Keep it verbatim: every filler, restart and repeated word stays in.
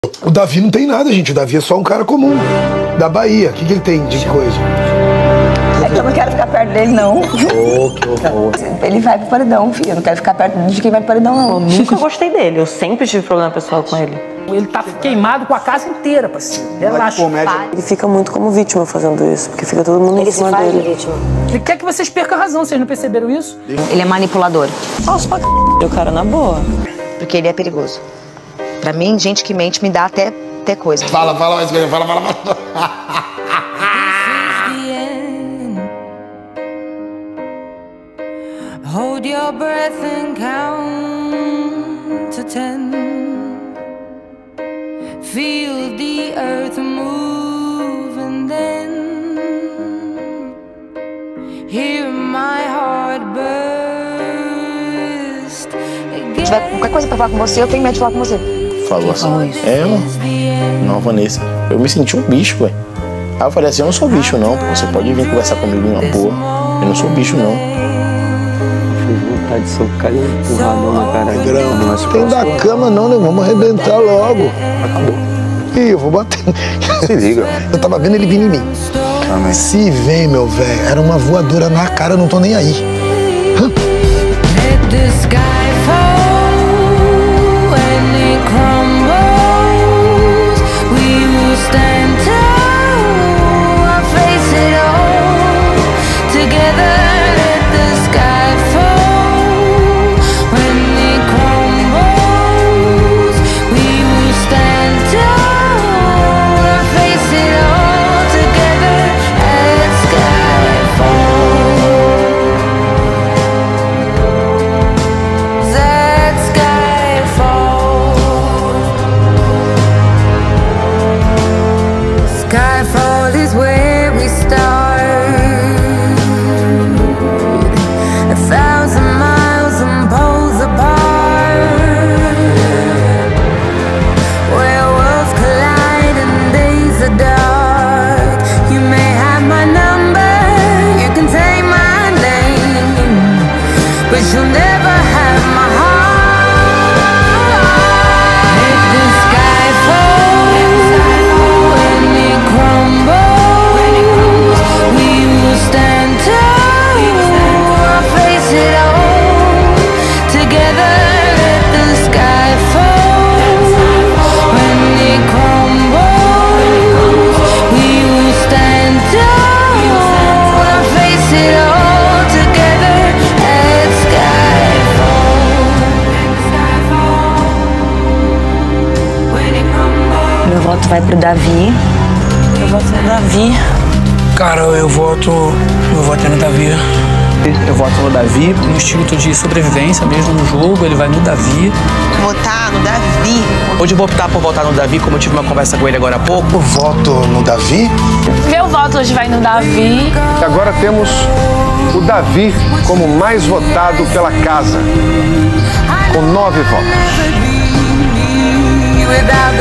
O Davi não tem nada, gente. O Davi é só um cara comum, da Bahia. O que, que ele tem de coisa? É que eu não quero ficar perto dele, não. Oh, que horror. Ele vai pro paredão, filho. Eu não quero ficar perto de quem vai pro paredão, não. Eu nunca gostei dele. Eu sempre tive problema pessoal com ele. Ele tá queimado com a casa inteira, parceiro. Relaxa. Ele fica muito como vítima fazendo isso, porque fica todo mundo em cima dele. Ele vítima. Ele quer que vocês percam a razão, vocês não perceberam isso? Ele é manipulador. Falso pra c... o cara na boa. Porque ele é perigoso. Pra mim, gente que mente me dá até, até coisa. Fala, fala mais, fala, fala, fala. Hold your breath and count to ten. Feel the earth move and then hear my heart burst again. Se tiver qualquer coisa pra falar com você, eu tenho medo de falar com você. Falou assim, é, mano. Não, Vanessa. Eu me senti um bicho, ué. Aí eu falei assim, eu não sou bicho não, pô. Você pode vir conversar comigo em uma boa. Eu não sou bicho não. De socar e empurradão na cara dele. Não tem da cama não, né? Vamos arrebentar logo. Acabou. Ih, eu vou bater. Se liga. Eu tava vendo ele vindo em mim. Amém. Se vem, meu velho, era uma voadora na cara, eu não tô nem aí. Hã? Let the sky fall when it crumbles. We will stand tall and face it all together. Let the sky fall when it crumbles. We will stand tall and face it all together. Let sky fall. That sky falls. Skyfall is where we start. A thousand miles and poles apart, where worlds collide and days are dark. You may have my number, you can take my name, but you'll never have my heart. Let the sky fall when it crumbles. We will stand tall and face it all together. Let the sky fall when it crumbles. We will stand tall and face it all together. Let sky fall. When it crumbles. Meu voto vai pro Davi. Eu voto no Davi. Cara, eu voto. Meu voto é no Davi. Eu voto no Davi. No instinto de sobrevivência mesmo no jogo, ele vai no Davi. Votar no Davi. Hoje eu vou optar por votar no Davi, como eu tive uma conversa com ele agora há pouco. Eu voto no Davi. Meu voto hoje vai no Davi. E agora temos o Davi como mais votado pela casa, com nove votos. Without